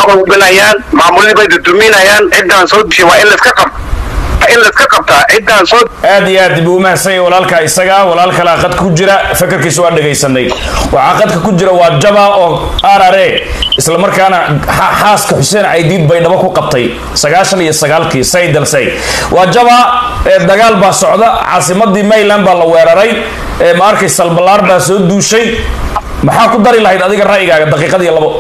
حقوق بنايان معمولين بيد الدمينيان عدة صوت شيء وإلا تكقب إلا تكقبتها عدة صوت aad buu mahsan walaalka isaga walaalka la qad ku jira fakarkiisu waa dhageysanay waxa qadka ku jira waa jaba oo arare isla markaana xaaska Xuseen Caydiid bay dhaba ku qabtay 99kii Saydal Say waa jaba dagaal baa socda caasimadii Mayland baa la weeraray ma arkay Salbalaar baa soo duushay maxaa ku dari lahayd adiga raayigaaga daqiiqadii labo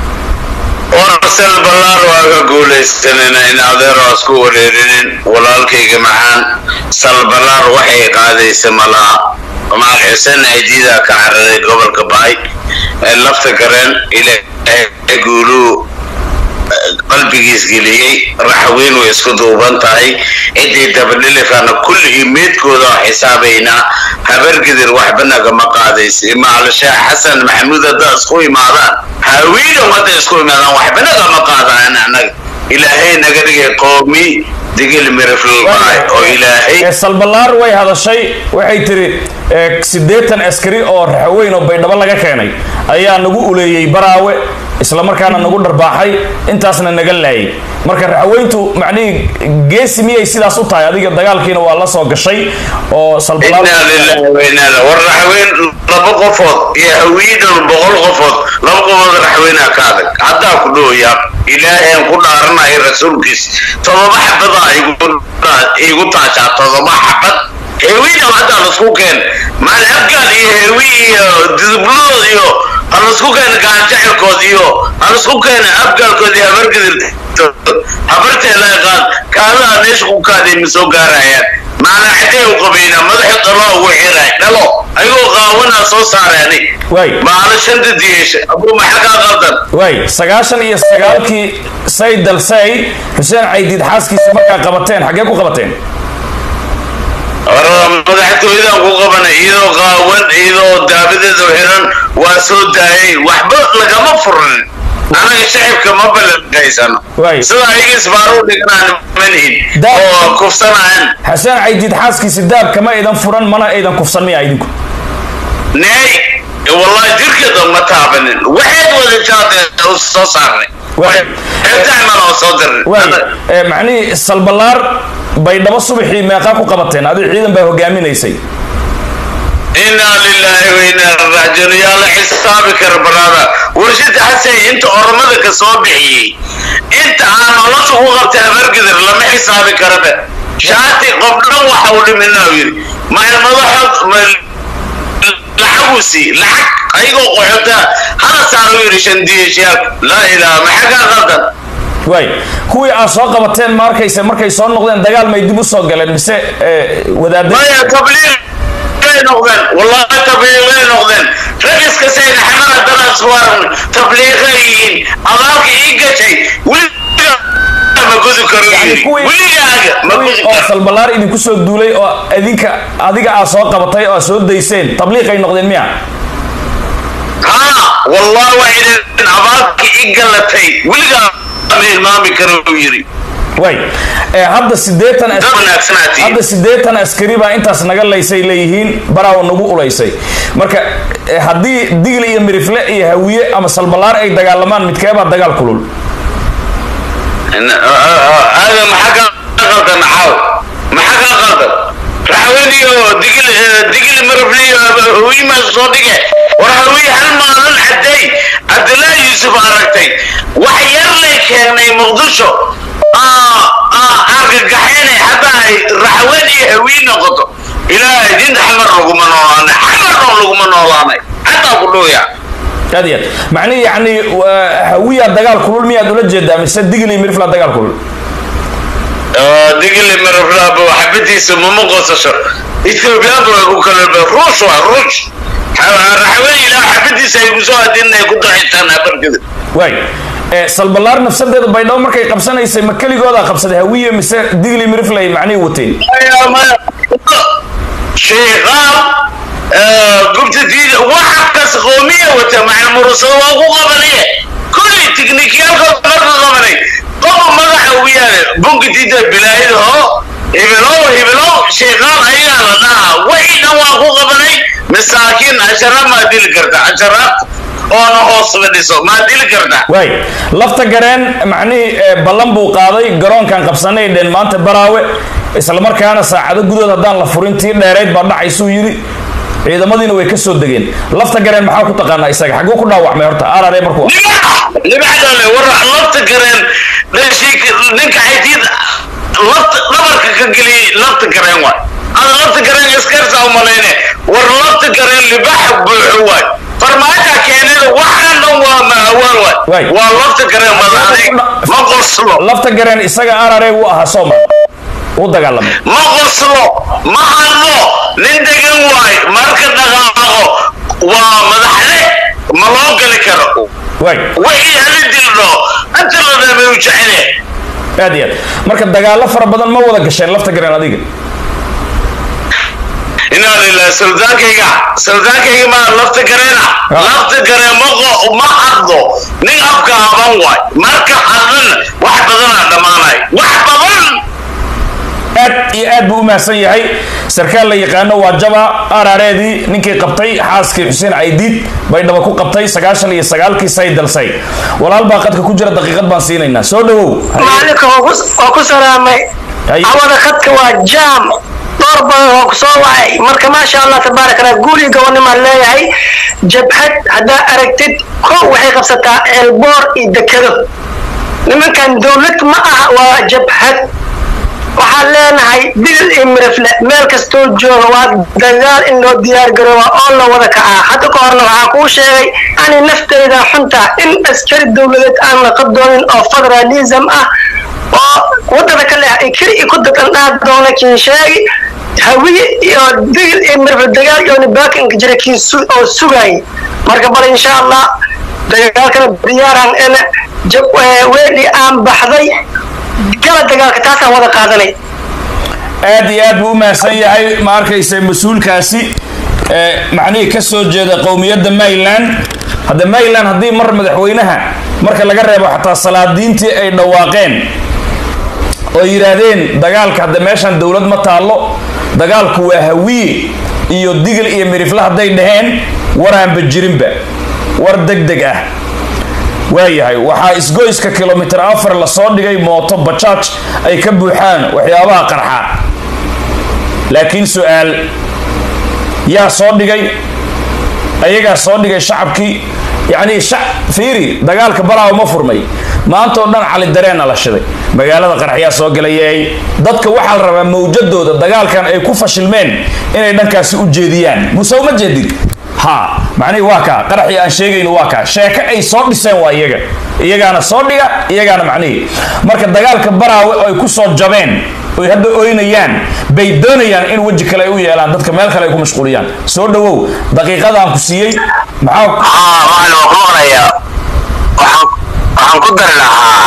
ورسل بلار وقول السنين إن أدير أسكو وليرين ولالكي معان سل بلار وحي قادي سملا ومع حسين عديدة كعرضي قبل كباي اللفتكرين إلى يقولوا قلبي يسقلي رحوين ويسكتوا بنتاي إدي تبليل كان كل يميت كذا حسابينا هبر قدر وحبنا كما قاديس مع الشيخ حسن محمود ده اسخوي ماذا هاويل وما تسخوي ماذا وحبنا كما قادا أنا إلهي نقدر قومي دقيل مرفل الماء أو إلهي سلبلار وي هذا الشيء وحي تري سيديتان اسكري أو رحوين أو بيدبال لغا كيني أيا نقو أوليي براوي isla markaana nagu dharbaaxay intaasna naga laayay marka raxweyntu macni geesimiyay sidaas u tahay adiga dagaalkiina waa la soo gashay oo Salbalaar inna lillahi wa inna ilaihi warraxweyn laba qofood iyo hawiidan 100 qofood laba qofood raxweyna ka adag hadda ku dhooya ilaahay ku dhaaranay rasuulkiis todoba xabada igu taasha todoba xabad hawiidan hadda la isku keen ma abgal iyo hawiiyo diblood iyo أنا سكوك أنا كان جاهل كوديو أنا سكوك أنا أبقى كودي هبرقدر هبرت لا قال أنا سكوك هذه مسوق رايان ما أنا حتى وقبينا ما ذا الله وحيرة لا أيوة قاونا صوص يعني ما أنا شنت ديش أبو ما حكى غلطان سجاشن يستجالكي سيدال ساي حسين عيديد حاسكي سمكة قبتين حقيقة قبتين مدحته إذا قوقبنا إذا قاون إذا دابد ظهرا وسوداي وحبط لك مفرن أنا الشعب كما بلغيسنا سواء يجلس بارو لكنا منهن وكفصنا عن حسين عيديد حاسكي سداب كما إذا فرن منا إذا كفصنا مي عيدكم ناي والله جرك إذا ما تابنن واحد ولا شاطر صارني واحد تعمل صدر معني Salbalaar baydhabo subaxii meeqa ku qabateen adii ciidan baa hogaaminaysay inna lillahi wa inna ilaihi raaji'uun ya la xisaabika rabbana warshad xasay inta ormada ka soo bixiyay inta aan nolosha u qabtay markii lama xisaabi karaba shaati qofna waxa uu dhimanaa yiri ma madaxad laxusi laxaq aygo qoxota hada saaro yiri shandiisha la ilaaha ma xaga qaldan kuwii aan soo qabateen markay soo noqdeen dagaal may dib u soo galeen mise wadaadada ma tabliiq noqdeen wallahi tabliiq noqdeen ragis ka sayna xamara dana suwar tabliiqayn abaak igashay wiliga ma gudu karo wiliga ma gudu oo Salbalaar idin ku soo duulay oo adiga aan soo qabatay oo soo dayseen tabliiqay noqdeen miya wallahi wa'idin abaak igalatay wiliga المامي كانوا يري hadda 80 askari baa intaas naga laysay leeyihiin baraaw nagu ulaysay marka hadii digil iyo mirifle iyo hawiye ama Salbalaar ay dagaalamaan midkeeba dagaal kulul هذا ما حكى غلطان عاو ما حكى غلطان راويني دقيل مرفلي هوي ما صدقه وراوي هل ما ظل حدي عبد الله يوسف عرفتي وحير لي كان مقدشو ارجعيني حتى راويني هوي نقطه الى دين حمر رغم انا حمر رغم انا حتى اقول يا هذه معني يعني هويه دغال كل مياد ولا جدا مس دقلي مرفلا دغال كل دقلي مرفلا حبيتي اسمه مقصش اثيوبيا وكل روش راويني لا حبيتي سيغسو ادين كنت حيتانا بركده Salbalaar nafsadeeda baydhabo markay qabsanaysay ma kaligooda qabsaday hawiye mise digli miriflay macni wateen sheeqaal قمت دي واحد كاس قومية وتمع المرسل وقبلية كل تكنيكيات قبلية قبل مرة حوية بنك دي بلايد هو هبلو شغال أيها لنا وإن هو قبلية مساكين عشرة ما دي الكرت عشرات oo na hoos fadhiso ma dili kartaa way lafta gareen macnii ballan buu qaaday garoonkan qabsanay dhan maanta baraawe isla markaana saacado gudood hadaan la furintii dheereed baa dhacaysuu yiri ciidamadiina way ka soo dageen lafta gareen maxaa ku taqaanaa isaga xaguu ku dhaawacmay horta arare markuu libacdale wara lafta gareen ninka xaytiid lafta dhabarka ka geliyay lafta gareen waa هذا لفت كرين يسكرت أو ملينه ورلفت كرين لبح بحواي فرماتا كينه وحنا نوا ما أول واي ولفت كرين ما قصلو لفت كرين إسقى أراري وها صوما ودقالم ما قصلو ما عنو نندقن واي مركز دقاقو ومدحله ملوك لكرو واي وحي هلدلو أنت اللي بيوجعني هادي مركز دقالة فربضان ما ودا قشين لفت كرين هذيك إن الله سلطانكيga ma lafta gareena lafta gareen ma ardo nin afka aban way marka adan wax badan dhamaanay wax badan aad buu maasan yahay sarkaal la yaqaano waa jaba arareedii ninkii qabtay xaaskii Xuseen Aydiid bay dhaba ku qabtay 99kii saydalsay walaal baa qadka ku jira daqiiqad baan siinaynaa soo dhawow maalinka oo ku salaamay awada khadka waa jaam ضربة وكسوعي مركا ما شاء الله تبارك الله قولي قواني ما ليهي جبهت هدا أركتد كو وحي قبستا البور يدكرو لما كان دولت معها وجبهت وحالينا هاي دل امرفلة مالكس توجوه ودقال انو ديار قروا الله وذكا حتى قهرنا وحاكو شيء أنا نفتر إذا حنتا إن أسكر الدولة أنا قدوين أو فدراليزم wadada kale ay kiri ku dadkan doona kinshaay hawiye iyo dil imir dagaal iyo baakin jirkiin oo sugay marka bal insha Allah dagaalka diyaaran in weedi aan baxday kala dagaalka taas aan wada qaadanay aad iyo aad buu maasan yahay ma arkaysa mas'uulkaasi macnii ka soo jeeda qowmiyadda Maryland hada Maryland hadii mar madaxweynaha marka laga reebo xataa salaadiintii ay dhawaaqeen oo yiraahdeen dagaalka hadda meeshan dawlad ma taalo dagaalku waa hawiye iyo digil iyo mirifla haday dhaheen waraan bajirinba war degdeg ah waayahay waxa isgoyska kilometer 4 la soo dhigay mooto bajaaj ay ka buuxaan waxyaabaha qarxa laakiin su'aal yaa soo dhigay ayaga soo dhigay shacabkii يعني فيري دجالك برا وما فرمي ما أنتوا دنا على الدرين على الشذي مجال هذا قرحية سوق لياي ضدك وحال ربع موجود الدجال كان يكوفش المن إن يدنا كاسي وجديان مسومة جديد ها معني واقع قرحية شيء واقع شيء أي صوت بيسوي وياك يجا أنا صوت يجا أنا معني مركز دجالك برا ويكوسو جبين ويهدو أوينيان بيدونيان إن وجهك لا يويا لان ضدك مالك لا يكون مشغوليان سو دو دقيقة عن كسيي معاك معنا مقرية waxaan ku dari lahaa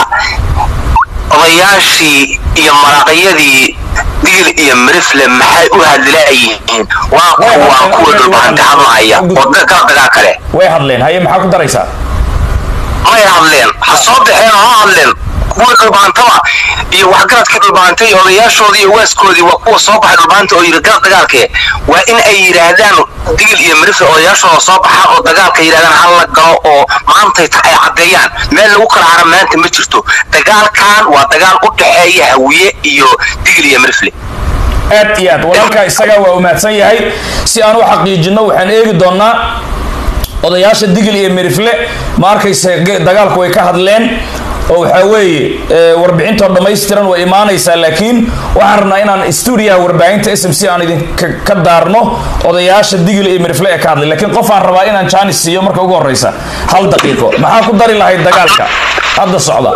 odayaashii iyo maraqyadii digil iyo mirifle maxay u hadlaayeen waa kuwa dhulbaanta hadlaya wadda ka dagaa kale way hadleen haye maxaa ku daraysaa way hadleen ha soo baxeen oo hadleen kuwa dhulbaantaba iyo waxgaradka dhulbaantay odayaashoodii iyo waaskoodii waa kuwa soo baxay dhulbaanta oo yiri garad dagaalkee waa in ay yiraahdaan digil iyo mirifle odayaashooda soo baxa oo dagaalka yiraahdaan hal la galo oo maantay ay cadeeyaan meel lagu kala haram maanta ma jirto dagaalkan waa dagaal u dhaxeeya hawiye iyo digil iyo mirifle aad iyo aad walaalka isaga waa u mahadsan yahay si aan u xaqiijino waxaan eegi doonaa odayaasha digil iyo mirifle ma arkaysa dagaalku way ka hadleen oo waxa weeye warbixinta dhameystiran way imaanaysaa laakiin waxaan rabnaa inaan studio warbaahinta SMC aan idin ka daarno odayaasha digil iyo mirifle ee ka hadlay laakiin qof aan rabaa inaan chance siiyo marka ugu horeysa hal daqiiqo maxaa ku dari lahayd dagaalka hadda socda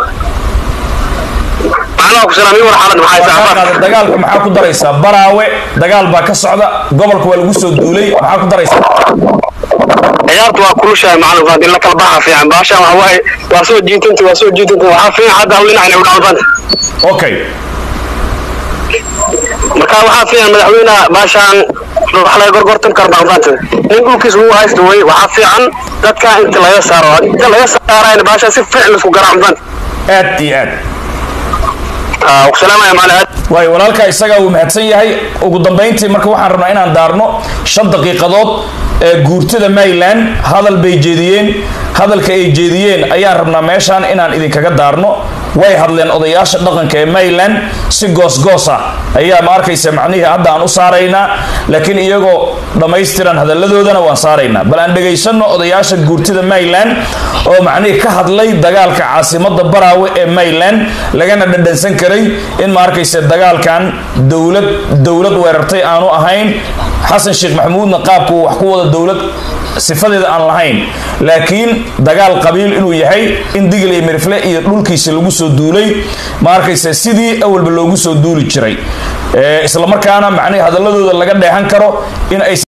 dagaalka maxaa ku daraysaa baraawe dagaal baa ka socda gobolka waa lagu soo duulay maxaa ku daraysaa ciyaartu waa kulushahay macallin qaadin la kala baxa fiican baasha waa soo jiitantu waxa fiican hadda halinaayna u dhaalban okay marka waxa fiican madaxweynaha baashaan waxa la gorgortan kar baqbanta in dhulkiis uu haysto way waxa fiican dadka inta laga saaro baasha si fiican isku garaacban aad iyo aad وسلام يا معلم واي walaalka isaga uu mahadsan yahay ugu dambeyntii marka waxaan rabnaa inaan daarno 5 daqiiqadood guurtida Maryland hadal bay jeediyeen hadalka ay jeediyeen ayaan rabnaa meeshaan inaan idinkaga daarno way hadleen odayaasha dhaqanka ee Maryland si goos ah ayaa ma arkaysa macnaheedu hadda aan u saaraynaa laakiin iyagoo dhameystiran hadaladoodana waan saaraynaa bal aan dhageysano odayaasha guurtida Maryland oo macnaheedu ka hadlay dagaalka caasimadda Baraawe ee Maryland lagana dhadhansan karay in ma arkaysa dagaalkan dawlad weerartay aanu ahayn Xasan Sheekh Maxamuudna qaabku wax ku wada dawlad sifadeeda aan lahayn laakiin dagaal qabiil inuu yahay in Digil iyo Mirifle iyo dhulkiisa lagu soo duulay ma arkaysa sidii awalba loogu soo duuli jiray isla markaana macnaheedu hadaladooda laga dheehan karo in ay